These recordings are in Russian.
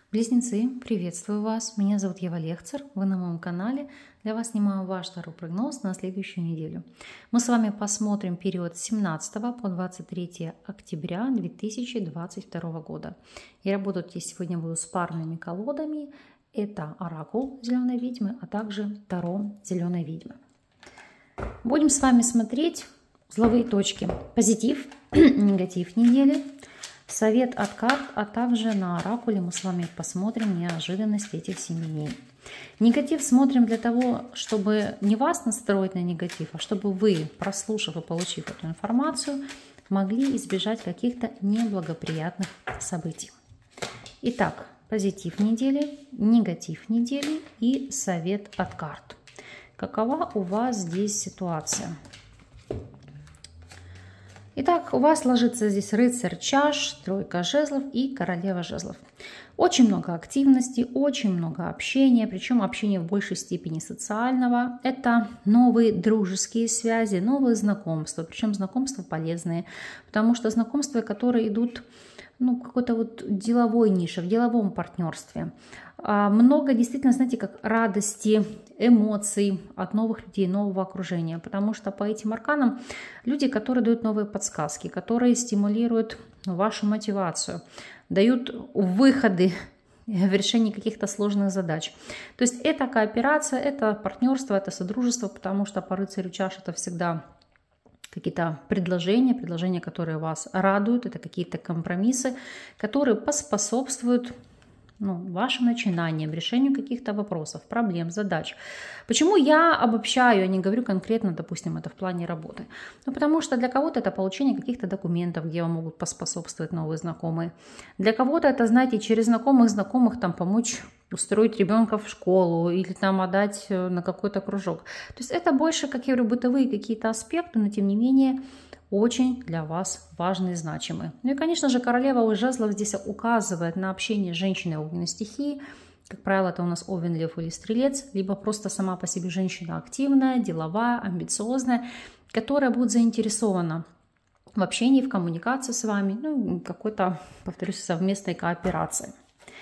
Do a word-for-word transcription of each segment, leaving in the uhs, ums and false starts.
Близнецы, приветствую вас. Меня зовут Ева Лехцер. Вы на моем канале. Для вас снимаю ваш второй прогноз на следующую неделю. Мы с вами посмотрим период с семнадцатого по двадцать третье октября две тысячи двадцать второго года. Я работать я сегодня буду с парными колодами. Это оракул зеленой ведьмы, а также таро зеленой ведьмы. Будем с вами смотреть узловые точки. Позитив, негатив недели. Совет от карт, а также на оракуле мы с вами посмотрим неожиданность этих семи дней. Негатив смотрим для того, чтобы не вас настроить на негатив, а чтобы вы, прослушав и получив эту информацию, могли избежать каких-то неблагоприятных событий. Итак, позитив недели, негатив недели и совет от карт. Какова у вас здесь ситуация? Итак, у вас ложится здесь рыцарь чаш, тройка жезлов и королева жезлов. Очень много активности, очень много общения, причем общение в большей степени социального. Это новые дружеские связи, новые знакомства, причем знакомства полезные, потому что знакомства, которые идут ну, в какой-то вот деловой нише, в деловом партнерстве. Много действительно, знаете, как радости, эмоций от новых людей, нового окружения. Потому что по этим арканам люди, которые дают новые подсказки, которые стимулируют вашу мотивацию, дают выходы в решении каких-то сложных задач. То есть это кооперация, это партнерство, это содружество, потому что по рыцарю чаш это всегда какие-то предложения, предложения, которые вас радуют, это какие-то компромиссы, которые поспособствуют ну, вашим начинаниям, решению каких-то вопросов, проблем, задач. Почему я обобщаю, а не говорю конкретно, допустим, это в плане работы? Ну, потому что для кого-то это получение каких-то документов, где вам могут поспособствовать новые знакомые. Для кого-то это, знаете, через знакомых знакомых там помочь устроить ребенка в школу или там отдать на какой-то кружок. То есть это больше, как я говорю, бытовые какие-то аспекты, но тем не менее очень для вас важные и значимые. Ну и, конечно же, королева жезлов здесь указывает на общение с женщиной огненной стихии. Как правило, это у нас овен, лев или стрелец, либо просто сама по себе женщина активная, деловая, амбициозная, которая будет заинтересована в общении, в коммуникации с вами, ну, какой-то, повторюсь, совместной кооперации.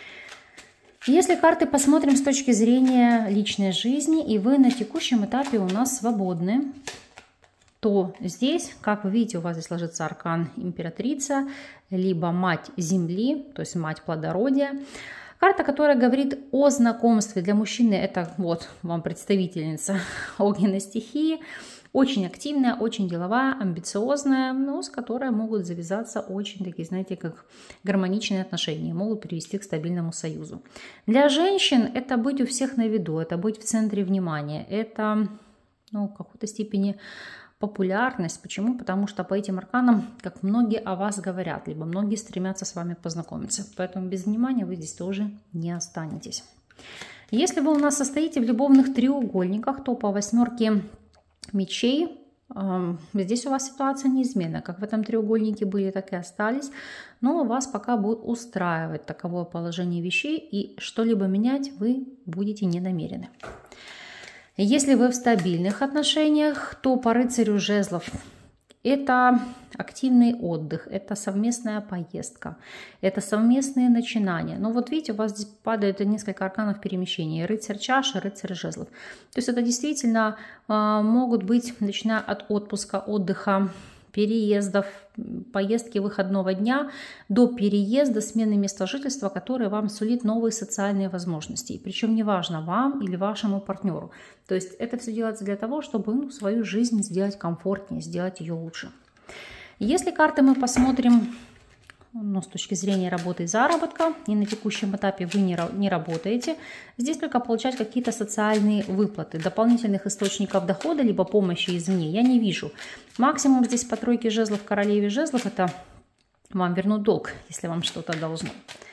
Если карты посмотрим с точки зрения личной жизни, и вы на текущем этапе у нас свободны, то здесь, как вы видите, у вас здесь ложится аркан императрица, либо мать земли, то есть мать плодородия. Карта, которая говорит о знакомстве. Для мужчины это вот вам представительница огненной стихии. Очень активная, очень деловая, амбициозная, но с которой могут завязаться очень такие, знаете, как гармоничные отношения, могут привести к стабильному союзу. Для женщин это быть у всех на виду, это быть в центре внимания, это ну, в какой-то степени популярность. Почему? Потому что по этим арканам, как многие о вас говорят, либо многие стремятся с вами познакомиться. Поэтому без внимания вы здесь тоже не останетесь. Если вы у нас состоите в любовных треугольниках, то по восьмерке мечей э, здесь у вас ситуация неизменна. Как в этом треугольнике были, так и остались. Но вас пока будет устраивать таковое положение вещей, и что-либо менять вы будете не намерены. Если вы в стабильных отношениях, то по рыцарю жезлов это активный отдых, это совместная поездка, это совместные начинания. Но вот видите, у вас здесь падает несколько арканов перемещения. Рыцарь чаши, рыцарь жезлов. То есть это действительно э, могут быть, начиная от отпуска, отдыха, переездов, поездки выходного дня до переезда, смены места жительства, которое вам сулит новые социальные возможности. И причем неважно вам или вашему партнеру. То есть это все делается для того, чтобы ну, свою жизнь сделать комфортнее, сделать ее лучше. Если карты мы посмотрим ну, с точки зрения работы и заработка, и на текущем этапе вы не, не работаете, здесь только получать какие-то социальные выплаты, дополнительных источников дохода, либо помощи извне я не вижу. Максимум здесь по тройке жезлов, королеве жезлов, это вам вернут долг, если вам что-то должно.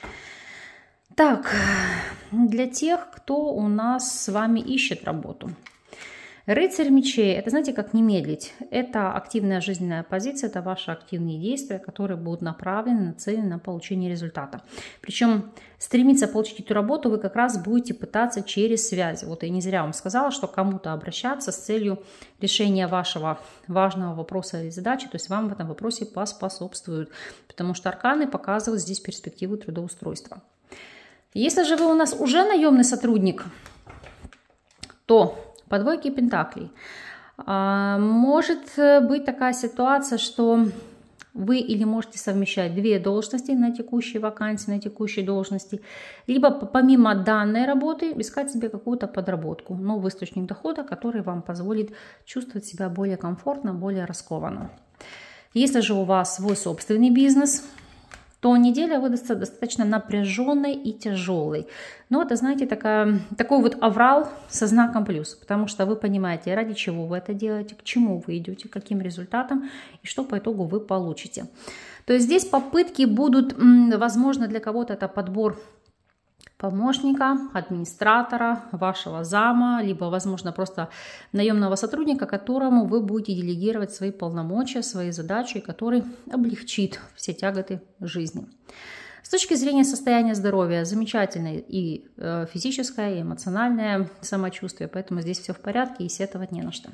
Так, для тех, кто у нас с вами ищет работу. Рыцарь мечей, это знаете, как не медлить. Это активная жизненная позиция, это ваши активные действия, которые будут направлены, нацелены на получение результата. Причем стремиться получить эту работу вы как раз будете пытаться через связи. Вот я не зря вам сказала, что кому-то обращаться с целью решения вашего важного вопроса или задачи, то есть вам в этом вопросе поспособствуют, потому что арканы показывают здесь перспективу трудоустройства. Если же вы у нас уже наемный сотрудник, то по двойке пентаклей может быть такая ситуация, что вы или можете совмещать две должности на текущей вакансии, на текущей должности, либо помимо данной работы искать себе какую-то подработку, новый источник дохода, который вам позволит чувствовать себя более комфортно, более раскованно. Если же у вас свой собственный бизнес, то неделя выдастся достаточно напряженной и тяжелой. Но это, знаете, такая, такой вот аврал со знаком плюс, потому что вы понимаете, ради чего вы это делаете, к чему вы идете, к каким результатам и что по итогу вы получите. То есть здесь попытки будут, возможно, для кого-то это подбор помощника, администратора, вашего зама, либо, возможно, просто наемного сотрудника, которому вы будете делегировать свои полномочия, свои задачи, который облегчит все тяготы жизни. С точки зрения состояния здоровья, замечательное и э, физическое, и эмоциональное самочувствие, поэтому здесь все в порядке и сетовать не на что.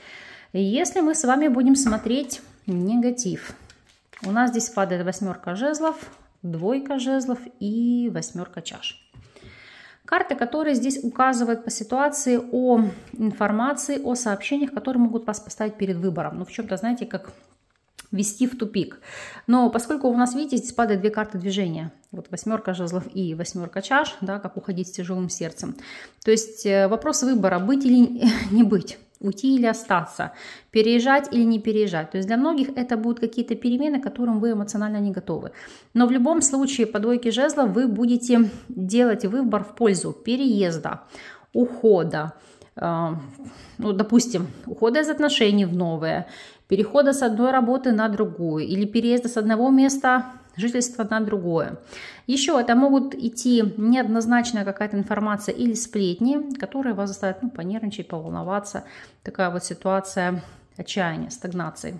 Если мы с вами будем смотреть негатив, у нас здесь падает восьмерка жезлов, двойка жезлов и восьмерка чаш. Карты, которые здесь указывают по ситуации о информации, о сообщениях, которые могут вас поставить перед выбором. Ну, в чем-то, знаете, как ввести в тупик. Но поскольку у нас, видите, здесь падают две карты движения. Вот восьмерка жезлов и восьмерка чаш, да, как уходить с тяжелым сердцем. То есть вопрос выбора, быть или не быть. Уйти или остаться, переезжать или не переезжать. То есть для многих это будут какие-то перемены, к которым вы эмоционально не готовы. Но в любом случае по двойке жезлов вы будете делать выбор в пользу переезда, ухода, э, ну, допустим, ухода из отношений в новое, перехода с одной работы на другую или переезда с одного места жительства на другое. Еще это могут идти неоднозначная какая-то информация или сплетни, которые вас заставят ну, понервничать, поволноваться. Такая вот ситуация отчаяния, стагнации.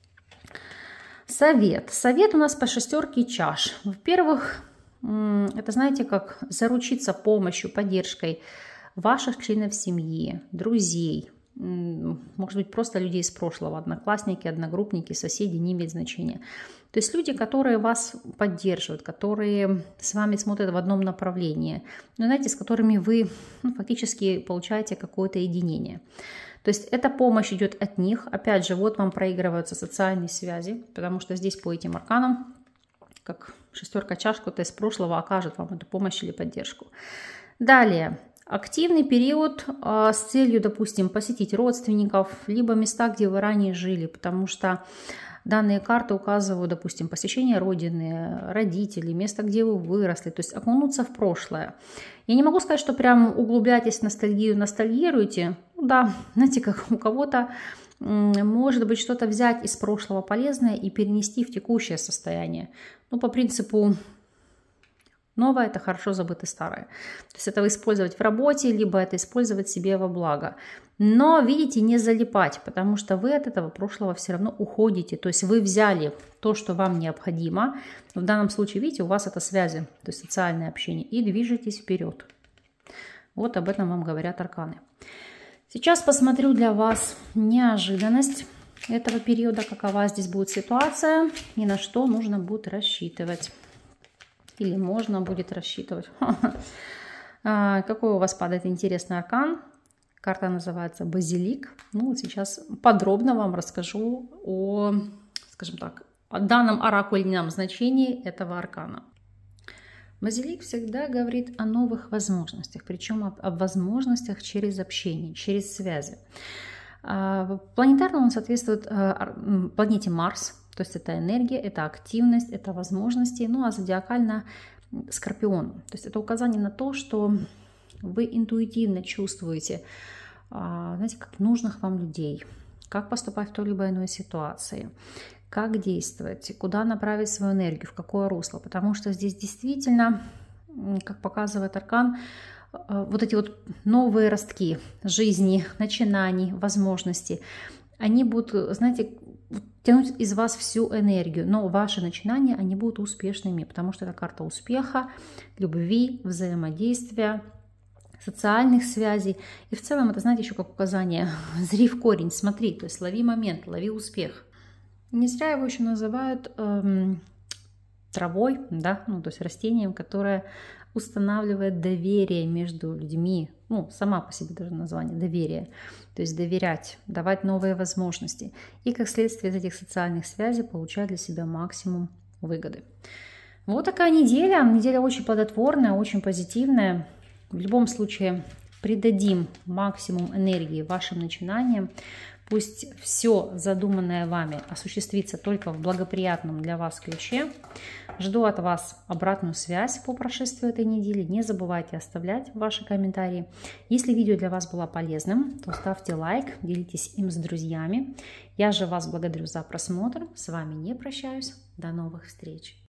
Совет. Совет у нас по шестерке чаш. Во-первых, это, знаете, как заручиться помощью, поддержкой ваших членов семьи, друзей, может быть, просто людей из прошлого, одноклассники, одногруппники, соседи, не имеет значения. То есть люди, которые вас поддерживают, которые с вами смотрят в одном направлении, но, знаете, с которыми вы ну, фактически получаете какое-то единение. То есть эта помощь идет от них. Опять же, вот вам проигрываются социальные связи, потому что здесь по этим арканам, как шестерка чаш, кто-то из прошлого окажет вам эту помощь или поддержку. Далее. Активный период э, с целью, допустим, посетить родственников, либо места, где вы ранее жили, потому что данные карты указывают, допустим, посещение родины, родителей, место, где вы выросли, то есть окунуться в прошлое. Я не могу сказать, что прям углубляйтесь в ностальгию, ностальгируете. Ну да, знаете, как у кого-то может быть что-то взять из прошлого полезное и перенести в текущее состояние. Ну, по принципу новое – это хорошо забыто старое. То есть это использовать в работе, либо это использовать себе во благо. Но, видите, не залипать, потому что вы от этого прошлого все равно уходите. То есть вы взяли то, что вам необходимо. В данном случае, видите, у вас это связи, то есть социальное общение. И движетесь вперед. Вот об этом вам говорят арканы. Сейчас посмотрю для вас неожиданность этого периода, какова здесь будет ситуация и на что нужно будет рассчитывать. Или можно будет рассчитывать. Какой у вас падает интересный аркан? Карта называется Базилик. Ну, вот сейчас подробно вам расскажу о, скажем так, о данном оракульном значении этого аркана. Базилик всегда говорит о новых возможностях, причем об, об возможностях через общение, через связи. Планетарно он соответствует планете Марс. То есть это энергия, это активность, это возможности. Ну а зодиакально Скорпион. То есть это указание на то, что вы интуитивно чувствуете, знаете, как нужных вам людей, как поступать в той либо иной ситуации, как действовать, куда направить свою энергию, в какое русло. Потому что здесь действительно, как показывает аркан, вот эти вот новые ростки жизни, начинаний, возможностей, они будут, знаете, тянуть из вас всю энергию, но ваши начинания, они будут успешными, потому что это карта успеха, любви, взаимодействия, социальных связей. И в целом это, знаете, еще как указание, зри в корень, смотри, то есть лови момент, лови успех. Не зря его еще называют эм, травой, да, ну, то есть растением, которое устанавливает доверие между людьми. Ну, сама по себе даже название доверие. То есть доверять, давать новые возможности. И как следствие из этих социальных связей получать для себя максимум выгоды. Вот такая неделя. Неделя очень плодотворная, очень позитивная. В любом случае придадим максимум энергии вашим начинаниям. Пусть все задуманное вами осуществится только в благоприятном для вас ключе. Жду от вас обратную связь по прошествию этой недели. Не забывайте оставлять ваши комментарии. Если видео для вас было полезным, то ставьте лайк, делитесь им с друзьями. Я же вас благодарю за просмотр. С вами не прощаюсь. До новых встреч.